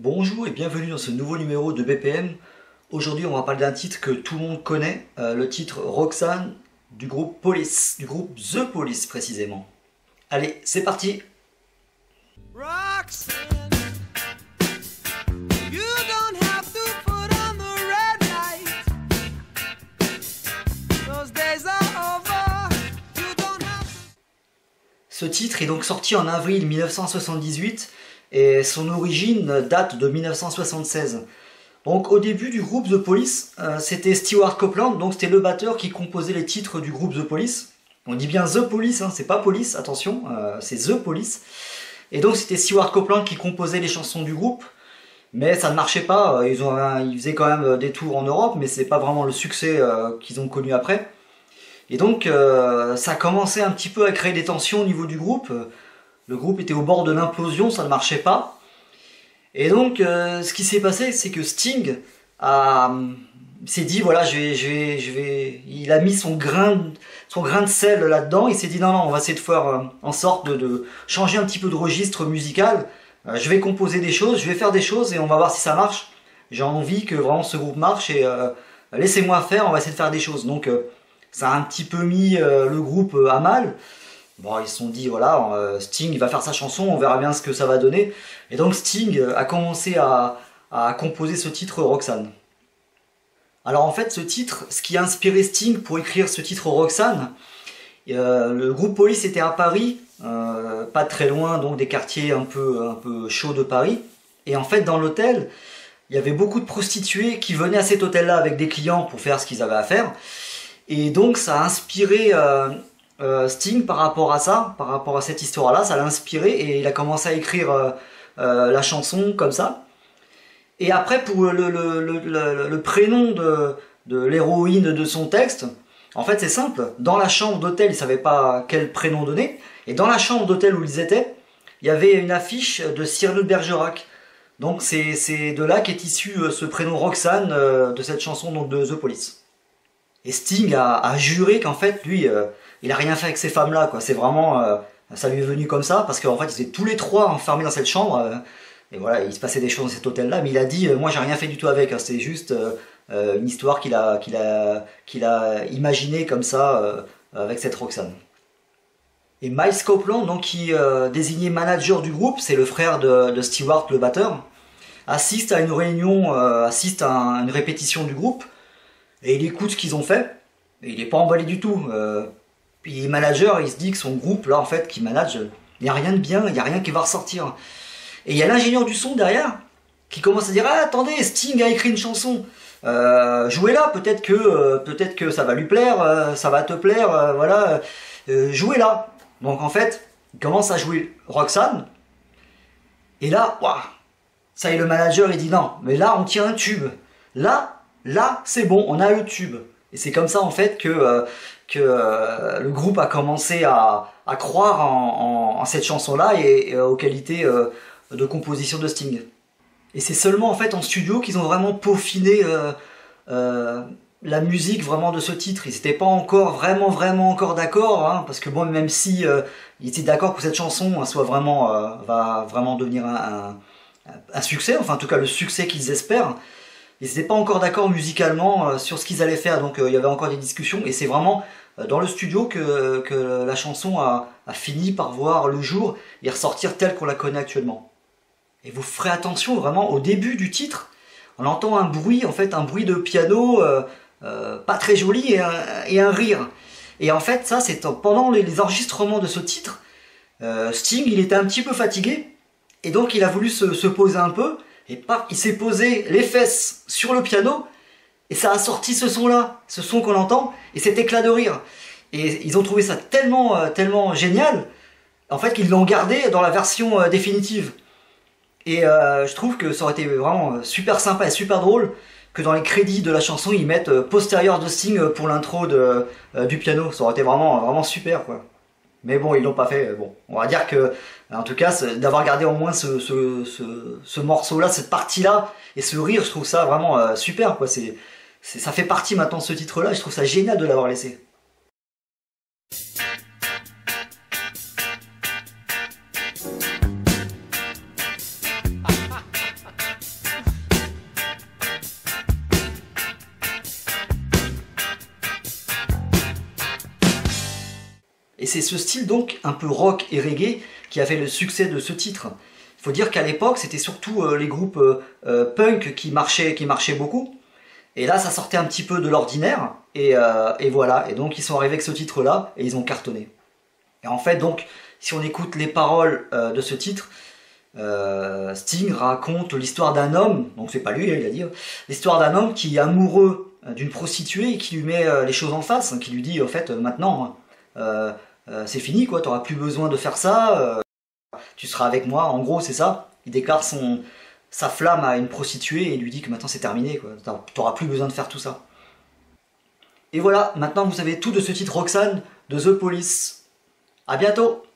Bonjour et bienvenue dans ce nouveau numéro de BPM. Aujourd'hui on va parler d'un titre que tout le monde connaît, le titre Roxanne du groupe Police, du groupe The Police précisément. Allez, c'est parti. Roxanne, you don't have to put on the red light. Those days are over. You don't have to... Ce titre est donc sorti en avril 1978 et son origine date de 1976. Donc au début du groupe The Police, c'était Stewart Copeland, donc c'était le batteur qui composait les titres du groupe The Police. On dit bien The Police, hein, c'est pas Police, attention, c'est The Police. Et donc c'était Stewart Copeland qui composait les chansons du groupe, mais ça ne marchait pas, ils faisaient quand même des tours en Europe, mais c'est pas vraiment le succès qu'ils ont connu après. Et donc ça commençait un petit peu à créer des tensions au niveau du groupe. Le groupe était au bord de l'implosion, ça ne marchait pas. Et donc ce qui s'est passé, c'est que Sting s'est dit voilà, il a mis son grain de sel là-dedans. Il s'est dit non, on va essayer de faire en sorte de changer un petit peu de registre musical. Je vais composer des choses, je vais faire des choses et on va voir si ça marche. J'ai envie que vraiment ce groupe marche et laissez-moi faire, on va essayer de faire des choses. Donc ça a un petit peu mis le groupe à mal. Bon, ils se sont dit, voilà, Sting il va faire sa chanson, on verra bien ce que ça va donner. Et donc Sting a commencé à composer ce titre Roxanne. Alors en fait, ce titre, ce qui a inspiré Sting pour écrire ce titre Roxanne, le groupe Police était à Paris, pas très loin donc des quartiers un peu chauds de Paris. Et en fait, dans l'hôtel, il y avait beaucoup de prostituées qui venaient à cet hôtel-là avec des clients pour faire ce qu'ils avaient à faire. Et donc ça a inspiré... Sting par rapport à ça, par rapport à cette histoire-là, ça l'a inspiré et il a commencé à écrire la chanson comme ça. Et après, pour le prénom de l'héroïne de son texte, en fait c'est simple, dans la chambre d'hôtel, il ne savait pas quel prénom donner, et dans la chambre d'hôtel où ils étaient, il y avait une affiche de Cyrano de Bergerac. Donc c'est de là qu'est issu ce prénom Roxanne de cette chanson donc, de The Police. Et Sting a juré qu'en fait, lui... il a rien fait avec ces femmes-là, quoi. C'est vraiment, ça lui est venu comme ça, parce qu'en fait, ils étaient tous les trois enfermés dans cette chambre, et voilà, il se passait des choses dans cet hôtel-là, mais il a dit, moi, j'ai rien fait du tout avec, hein, c'est juste une histoire qu'il a imaginée comme ça, avec cette Roxanne. Et Miles Copeland, donc, qui désigné manager du groupe, c'est le frère de Stewart, le batteur, assiste à une réunion, assiste à une répétition du groupe, et il écoute ce qu'ils ont fait, et il n'est pas emballé du tout. Puis manager, il se dit que son groupe, là, en fait, qui manage, il n'y a rien de bien, il n'y a rien qui va ressortir. Et il y a l'ingénieur du son derrière, qui commence à dire « Ah, attendez, Sting a écrit une chanson, jouez-la, peut-être que ça va lui plaire, ça va te plaire, voilà, jouez-la. » Donc en fait, il commence à jouer Roxanne, et là, waouh, ça y est, le manager, il dit « Non, mais là, on tient un tube. Là, c'est bon, on a le tube. » Et c'est comme ça, en fait, que le groupe a commencé à croire en cette chanson-là et aux qualités de composition de Sting. Et c'est seulement en fait en studio qu'ils ont vraiment peaufiné la musique vraiment de ce titre. Ils n'étaient pas encore vraiment encore d'accord, hein, parce que bon, même si ils étaient d'accord que cette chanson soit vraiment va vraiment devenir un succès, enfin en tout cas le succès qu'ils espèrent. Ils n'étaient pas encore d'accord musicalement sur ce qu'ils allaient faire, donc il y avait encore des discussions, et c'est vraiment dans le studio que la chanson a fini par voir le jour et ressortir telle qu'on la connaît actuellement. Et vous ferez attention vraiment au début du titre, on entend un bruit, en fait un bruit de piano pas très joli et un rire. Et en fait ça c'est pendant les enregistrements de ce titre, Sting il était un petit peu fatigué, et donc il a voulu se poser un peu, et paf, il s'est posé les fesses sur le piano, et ça a sorti ce son-là, ce son qu'on entend, et cet éclat de rire. Et ils ont trouvé ça tellement génial, en fait, qu'ils l'ont gardé dans la version définitive. Et je trouve que ça aurait été vraiment super sympa et super drôle que dans les crédits de la chanson, ils mettent postérieur de Sting pour l'intro du piano. Ça aurait été vraiment super, quoi. Mais bon, ils l'ont pas fait. Bon, on va dire que, en tout cas, d'avoir gardé au moins ce morceau-là, cette partie-là, et ce rire, je trouve ça vraiment super, quoi. Ça fait partie maintenant de ce titre-là, et je trouve ça génial de l'avoir laissé. c'est ce style donc un peu rock et reggae qui a fait le succès de ce titre. Il faut dire qu'à l'époque, c'était surtout les groupes punk qui marchaient beaucoup. Et là, ça sortait un petit peu de l'ordinaire. Et voilà. Et donc, ils sont arrivés avec ce titre-là et ils ont cartonné. Et en fait, donc, si on écoute les paroles de ce titre, Sting raconte l'histoire d'un homme, donc c'est pas lui, il a dit, l'histoire d'un homme qui est amoureux d'une prostituée et qui lui met les choses en face, qui lui dit, en fait, maintenant, c'est fini, quoi, t'auras plus besoin de faire ça, tu seras avec moi, en gros, c'est ça. Il déclare sa flamme à une prostituée et lui dit que maintenant c'est terminé, quoi, t'auras plus besoin de faire tout ça. Et voilà, maintenant vous savez tout de ce titre Roxanne de The Police. À bientôt!